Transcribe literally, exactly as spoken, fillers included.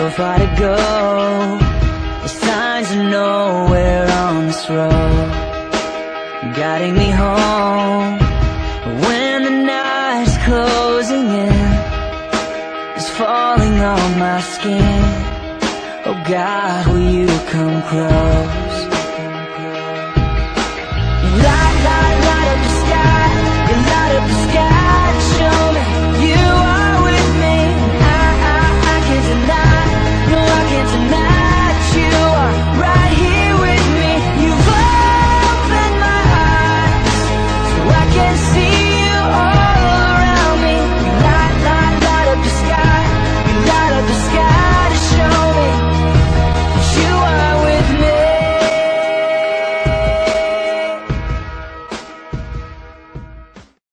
so far to go. The signs are nowhere on this road, guiding me home. When the night's closing in, it's falling on my skin. Oh God, will you come close?